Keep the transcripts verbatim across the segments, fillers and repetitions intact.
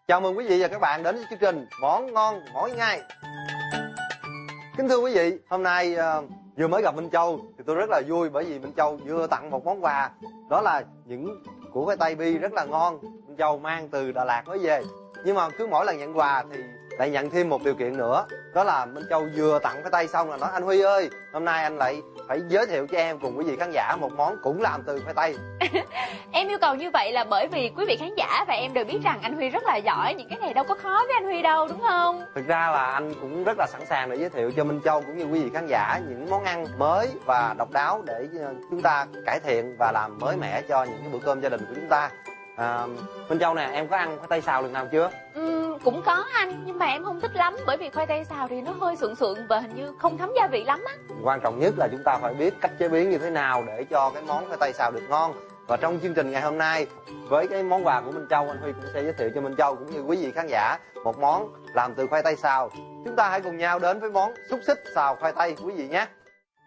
Chào mừng quý vị và các bạn đến với chương trình Món Ngon Mỗi Ngày. Kính thưa quý vị, hôm nay uh, vừa mới gặp Minh Châu thì tôi rất là vui, bởi vì Minh Châu vừa tặng một món quà. Đó là những củ khoai tây bi rất là ngon, Minh Châu mang từ Đà Lạt mới về. Nhưng mà cứ mỗi lần nhận quà thì lại nhận thêm một điều kiện nữa. Đó là Minh Châu vừa tặng khoai tây xong là nói: anh Huy ơi, hôm nay anh lại phải giới thiệu cho em cùng quý vị khán giả một món cũng làm từ khoai tây. Em yêu cầu như vậy là bởi vì quý vị khán giả và em đều biết rằng anh Huy rất là giỏi. Những cái này đâu có khó với anh Huy đâu, đúng không? Thực ra là anh cũng rất là sẵn sàng để giới thiệu cho Minh Châu cũng như quý vị khán giả những món ăn mới và độc đáo để chúng ta cải thiện và làm mới mẻ cho những cái bữa cơm gia đình của chúng ta. À, Minh Châu nè, em có ăn khoai tây xào lần nào chưa? Ừ, cũng có anh, nhưng mà em không thích lắm, bởi vì khoai tây xào thì nó hơi sượng sượng và hình như không thấm gia vị lắm á. Quan trọng nhất là chúng ta phải biết cách chế biến như thế nào để cho cái món khoai tây xào được ngon. Và trong chương trình ngày hôm nay, với cái món quà của Minh Châu, anh Huy cũng sẽ giới thiệu cho Minh Châu cũng như quý vị khán giả một món làm từ khoai tây xào. Chúng ta hãy cùng nhau đến với món xúc xích xào khoai tây quý vị nhé.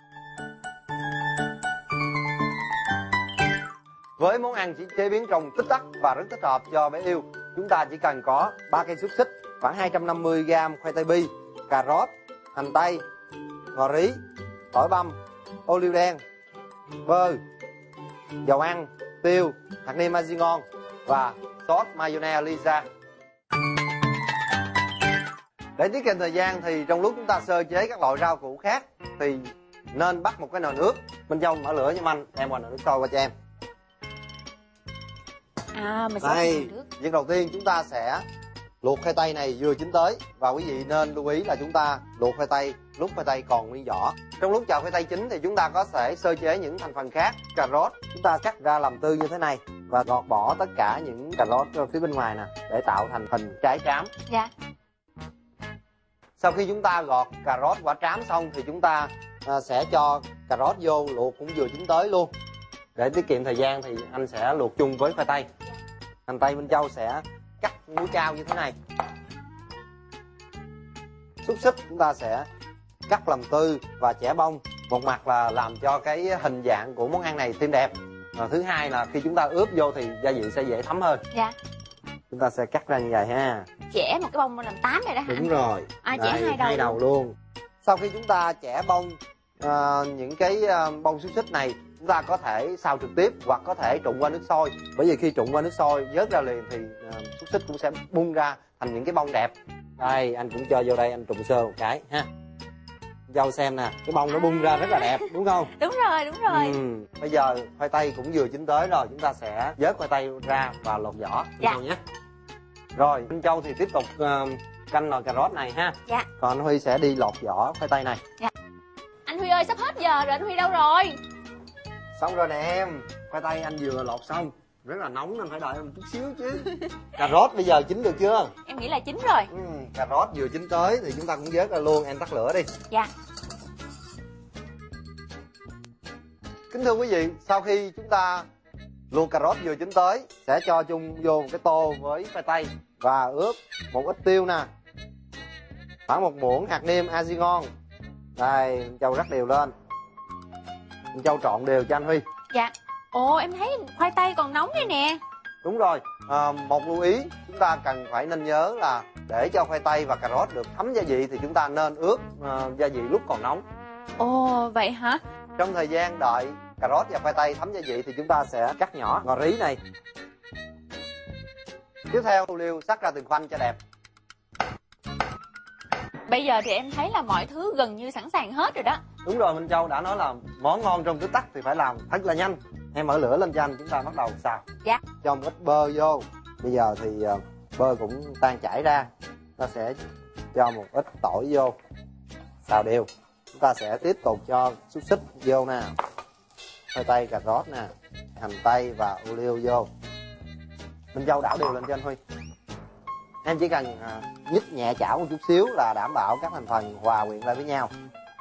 Với món ăn chỉ chế biến trong tích tắc và rất thích hợp cho bé yêu, chúng ta chỉ cần có ba cây xúc xích, khoảng hai trăm năm mươi gam khoai tây bi, cà rốt, hành tây, ngò rí, tỏi băm, ô liu đen, bơ, dầu ăn, tiêu, hạt nêm Azingon và sốt mayonnaise Lisa. Để tiết kiệm thời gian thì trong lúc chúng ta sơ chế các loại rau củ khác thì nên bắt một cái nồi nước. Minh Châu mở lửa giùm anh, em qua nồi nước sôi qua cho em. À, mình sẽ Đây, việc đầu tiên chúng ta sẽ luộc khoai tây này vừa chín tới. Và quý vị nên lưu ý là chúng ta luộc khoai tây lúc khoai tây còn nguyên vỏ. Trong lúc chờ khoai tây chín thì chúng ta có thể sơ chế những thành phần khác. Cà rốt chúng ta cắt ra làm tư như thế này và gọt bỏ tất cả những cà rốt ở phía bên ngoài nè để tạo thành hình trái trám. Dạ. Sau khi chúng ta gọt cà rốt quả trám xong thì chúng ta à, sẽ cho cà rốt vô luộc cũng vừa chín tới luôn. Để tiết kiệm thời gian thì anh sẽ luộc chung với khoai tây. Hành tây Minh Châu sẽ cắt múi cao như thế này. Xúc xích chúng ta sẽ cắt làm tư và chẻ bông. Một mặt là làm cho cái hình dạng của món ăn này thêm đẹp. Và thứ hai là khi chúng ta ướp vô thì gia vị sẽ dễ thấm hơn. Dạ. Chúng ta sẽ cắt ra như vậy ha. Chẻ một cái bông làm tám này đó hả? Đúng rồi. À, chẻ Đây, hai đầu, hai đầu luôn. luôn. Sau khi chúng ta chẻ bông à, những cái à, bông xúc xích này, chúng ta có thể xào trực tiếp hoặc có thể trụng qua nước sôi. Bởi vì khi trụng qua nước sôi vớt ra liền thì uh, xúc xích cũng sẽ bung ra thành những cái bông đẹp. Đây, anh cũng cho vô đây, anh trụng sơ một cái ha. Dâu xem nè, cái bông nó bung ra rất là đẹp, đúng không? Đúng rồi, đúng rồi. Ừ. Bây giờ khoai tây cũng vừa chín tới rồi, chúng ta sẽ vớt khoai tây ra và lột vỏ. Dạ. Nhé. Rồi, Minh Châu thì tiếp tục uh, canh nồi cà rốt này ha. Dạ. Còn anh Huy sẽ đi lột vỏ khoai tây này. Dạ. Anh Huy ơi, sắp hết giờ rồi, anh Huy đâu rồi? Xong rồi nè em, khoai tây anh vừa lột xong, rất là nóng nên phải đợi một chút xíu chứ. Cà rốt bây giờ chín được chưa? Em nghĩ là chín rồi. Ừ, cà rốt vừa chín tới thì chúng ta cũng vớt ra luôn, em tắt lửa đi. Dạ. Kính thưa quý vị, sau khi chúng ta luộc cà rốt vừa chín tới, sẽ cho chung vô một cái tô với khoai tây và ướp một ít tiêu nè, khoảng một muỗng hạt nêm Azingon. Đây, Châu rắc đều lên. Châu trộn đều cho anh Huy. Dạ. Ồ, em thấy khoai tây còn nóng đây nè. Đúng rồi, à, một lưu ý chúng ta cần phải nên nhớ là để cho khoai tây và cà rốt được thấm gia vị thì chúng ta nên ướp uh, gia vị lúc còn nóng. Ồ, vậy hả? Trong thời gian đợi cà rốt và khoai tây thấm gia vị thì chúng ta sẽ cắt nhỏ ngò rí này. Tiếp theo ô liu sắc ra từng khoanh cho đẹp. Bây giờ thì em thấy là mọi thứ gần như sẵn sàng hết rồi đó. Đúng rồi, Minh Châu đã nói là món ngon trong tích tắc thì phải làm thật là nhanh. Em mở lửa lên cho anh, chúng ta bắt đầu xào. Dạ. Cho một ít bơ vô. Bây giờ thì uh, bơ cũng tan chảy ra. Ta sẽ cho một ít tỏi vô, xào đều. Chúng ta sẽ tiếp tục cho xúc xích vô nè, khoai tây, cà rốt nè, hành tây và ô liu vô. Minh Châu đảo đều lên cho anh Huy. Em chỉ cần uh, nhích nhẹ chảo một chút xíu là đảm bảo các thành phần hòa quyện lại với nhau.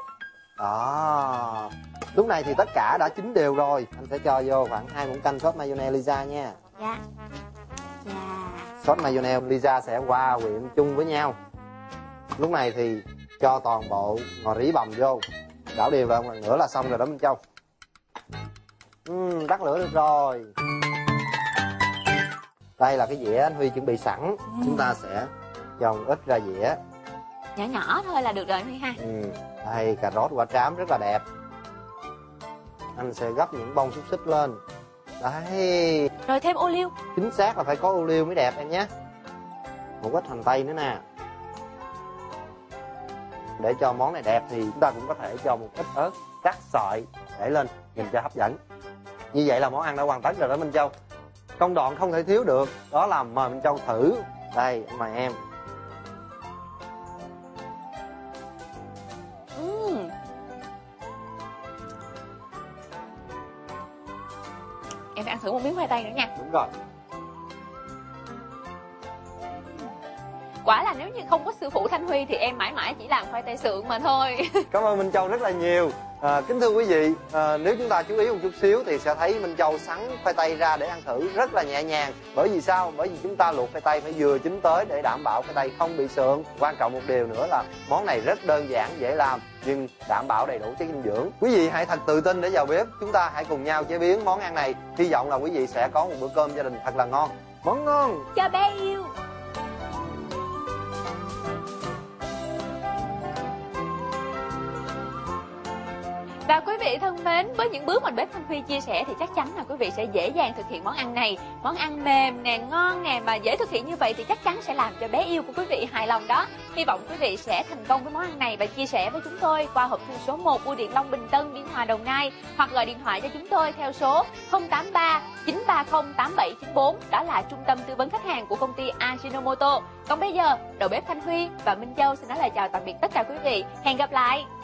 Đó. Lúc này thì tất cả đã chín đều rồi. Anh sẽ cho vô khoảng hai muỗng canh sốt mayonnaise Lisa nha. Dạ. Dạ. Sốt mayonnaise Lisa sẽ hòa quyện chung với nhau. Lúc này thì cho toàn bộ ngò rí bằm vô, đảo đều lại một lần nữa là xong rồi đó Minh Châu. Uhm, tắt lửa được rồi. Đây là cái dĩa anh Huy chuẩn bị sẵn. Ừ. Chúng ta sẽ cho một ít ra dĩa. Nhỏ nhỏ thôi là được rồi anh Huy ha. Ừ. Đây, cà rốt quả trám rất là đẹp. Anh sẽ gấp những bông xúc xích lên. Đấy. Rồi thêm ô liu. Chính xác là phải có ô liu mới đẹp em nhé. Một ít hành tây nữa nè. Để cho món này đẹp thì chúng ta cũng có thể cho một ít ớt cắt sợi để lên nhìn cho hấp dẫn. Như vậy là món ăn đã hoàn tất rồi đó Minh Châu. Công đoạn không thể thiếu được đó là mời Minh Châu thử. Đây, mời em. Uhm. Em phải ăn thử một miếng khoai tây nữa nha. Đúng rồi. Quả là nếu như không có sư phụ Thanh Huy thì em mãi mãi chỉ làm khoai tây sượng mà thôi. Cảm ơn Minh Châu rất là nhiều. À, kính thưa quý vị, à, nếu chúng ta chú ý một chút xíu thì sẽ thấy Minh Châu sắn khoai tây ra để ăn thử rất là nhẹ nhàng. Bởi vì sao? Bởi vì chúng ta luộc khoai tây phải vừa chín tới để đảm bảo khoai tây không bị sượng. Quan trọng một điều nữa là món này rất đơn giản, dễ làm nhưng đảm bảo đầy đủ chất dinh dưỡng. Quý vị hãy thật tự tin để vào bếp, chúng ta hãy cùng nhau chế biến món ăn này. Hy vọng là quý vị sẽ có một bữa cơm gia đình thật là ngon. Món ngon Cho bé yêu. Và quý vị thân mến, với những bước mà bếp Thanh Huy chia sẻ thì chắc chắn là quý vị sẽ dễ dàng thực hiện món ăn này. Món ăn mềm nè, ngon nè, mà dễ thực hiện như vậy thì chắc chắn sẽ làm cho bé yêu của quý vị hài lòng đó. Hy vọng quý vị sẽ thành công với món ăn này và chia sẻ với chúng tôi qua hộp thư số một Bưu điện Long Bình Tân, Biên Hòa, Đồng Nai, hoặc gọi điện thoại cho chúng tôi theo số không tám ba chín ba không tám bảy chín bốn. Đó là trung tâm tư vấn khách hàng của công ty Ajinomoto. Còn bây giờ, đầu bếp Thanh Huy và Minh Châu xin nói lời chào tạm biệt tất cả quý vị. Hẹn gặp lại.